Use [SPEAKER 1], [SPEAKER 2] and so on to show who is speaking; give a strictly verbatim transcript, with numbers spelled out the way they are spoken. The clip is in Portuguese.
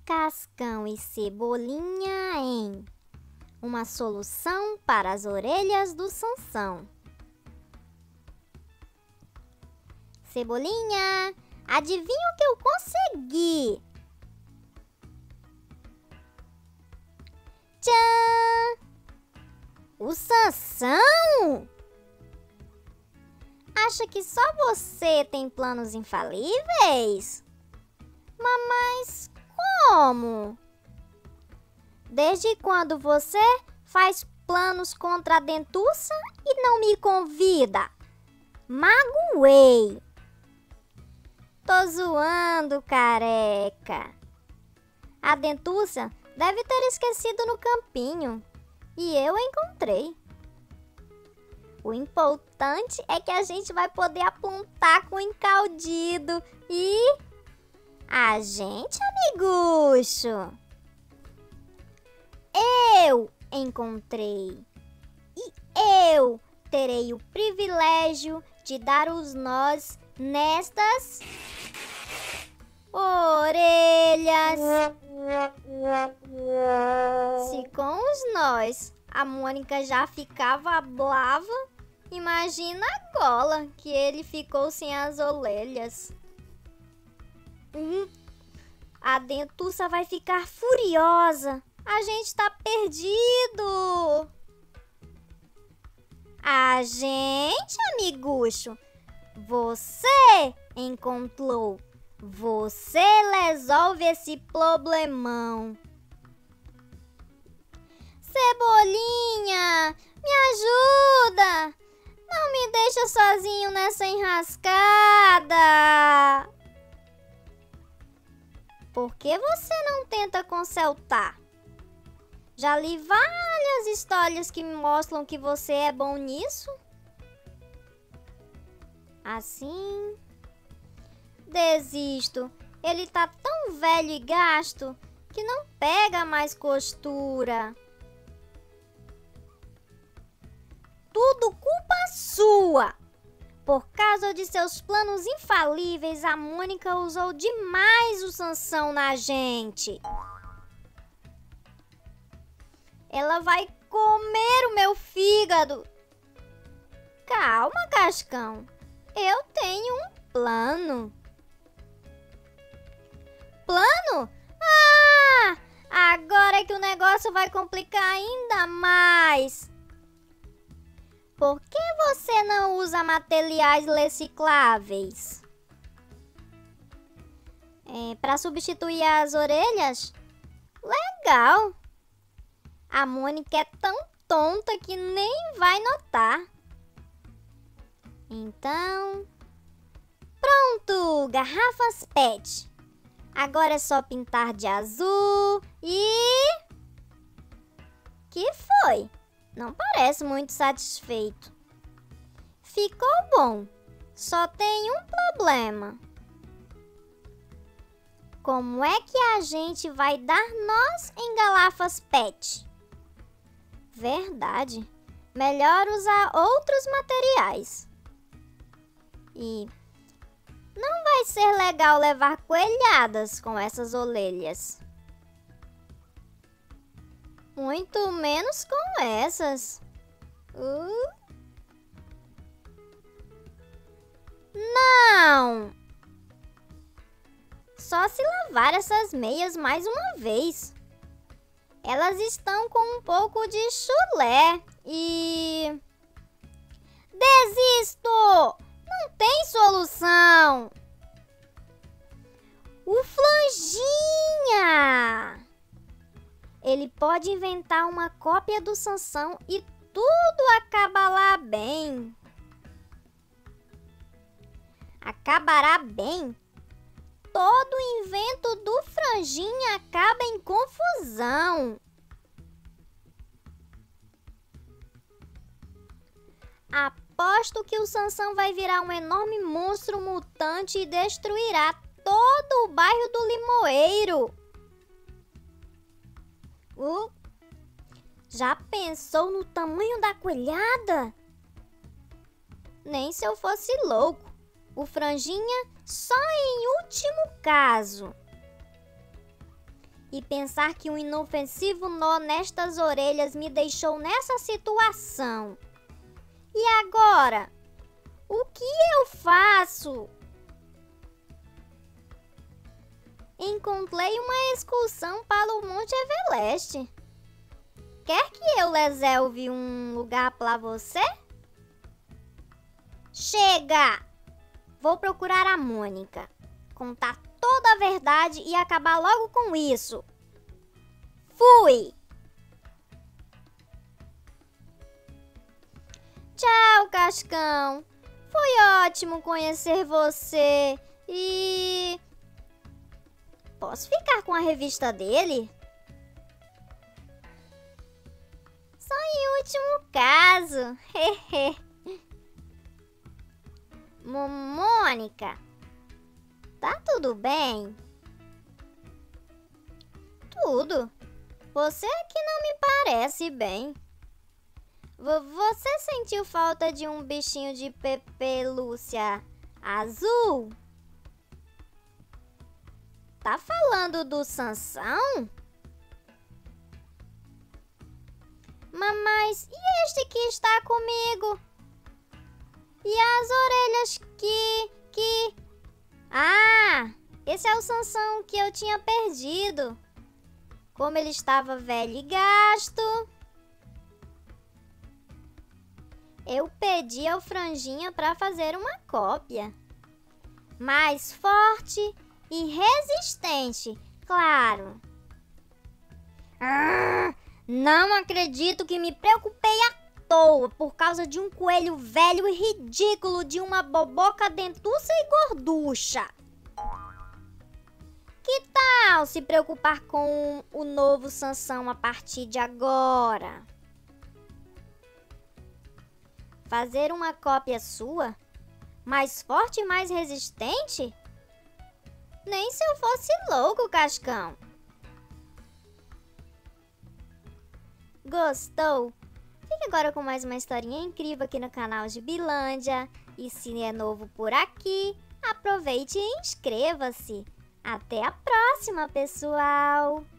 [SPEAKER 1] Cascão e Cebolinha em uma solução para as orelhas do Sansão. Cebolinha, adivinha o que eu consegui? Tchan! O Sansão? Acha que só você tem planos infalíveis? Mas como? Desde quando você faz planos contra a dentuça e não me convida? Magoei! Tô zoando, careca. A dentuça deve ter esquecido no campinho e eu a encontrei. O importante é que a gente vai poder aprontar com o encaldido e... A gente, amigucho! Eu encontrei e eu terei o privilégio de dar os nós nestas orelhas. Se com os nós a Mônica já ficava brava, imagina agora que ele ficou sem as orelhas. Hum, a dentuça vai ficar furiosa. A gente tá perdido. A gente, amigucho. Você encontrou. Você resolve esse problemão. Cebolinha, me ajuda. Não me deixa sozinho nessa enrascada. Por que você não tenta consertar? Já li várias histórias que me mostram que você é bom nisso. Assim... Desisto. Ele tá tão velho e gasto que não pega mais costura. Tudo culpa sua! Por causa de seus planos infalíveis, a Mônica usou demais o Sansão na gente. Ela vai comer o meu fígado. Calma, Cascão. Eu tenho um plano. Plano? Ah! Agora é que o negócio vai complicar ainda mais. Por que você não usa materiais recicláveis? É, para substituir as orelhas? Legal! A Mônica é tão tonta que nem vai notar. Então... Pronto! Garrafas pet. Agora é só pintar de azul e... Que foi? Não parece muito satisfeito. Ficou bom. Só tem um problema. Como é que a gente vai dar nós em garrafas pet? Verdade. Melhor usar outros materiais. E não vai ser legal levar coelhadas com essas orelhas. Muito menos com essas. Uh. Não! Só se lavar essas meias mais uma vez. Elas estão com um pouco de chulé e... Desisto! Não tem solução! O Franjinha! Ele pode inventar uma cópia do Sansão e tudo acaba lá bem. Acabará bem? Todo invento do Franjinha acaba em confusão. Aposto que o Sansão vai virar um enorme monstro mutante e destruirá todo o bairro do Limoeiro. Uh, já pensou no tamanho da coelhada? Nem se eu fosse louco. O Franjinha só em último caso. E pensar que um inofensivo nó nestas orelhas me deixou nessa situação. E agora? O que eu faço? Encontrei uma excursão para o Monte Everest. Quer que eu reserve um lugar para você? Chega! Vou procurar a Mônica, contar toda a verdade e acabar logo com isso. Fui! Tchau, Cascão. Foi ótimo conhecer você e... Posso ficar com a revista dele? Só em último caso. Mônica, tá tudo bem? Tudo. Você é que não me parece bem. Você sentiu falta de um bichinho de pelúcia azul? Tá falando do Sansão? Mas e este que está comigo? E as orelhas que... que... Ah, esse é o Sansão que eu tinha perdido. Como ele estava velho e gasto, eu pedi ao Franjinha para fazer uma cópia. Mais forte e resistente, claro. Ah, não acredito que me preocupei à toa por causa de um coelho velho e ridículo de uma boboca dentuça e gorducha. Que tal se preocupar com o novo Sansão a partir de agora? Fazer uma cópia sua? Mais forte e mais resistente? Nem se eu fosse louco, Cascão. Gostou? Fique agora com mais uma historinha incrível aqui no canal Gibilândia. E se é novo por aqui, aproveite e inscreva-se. Até a próxima, pessoal!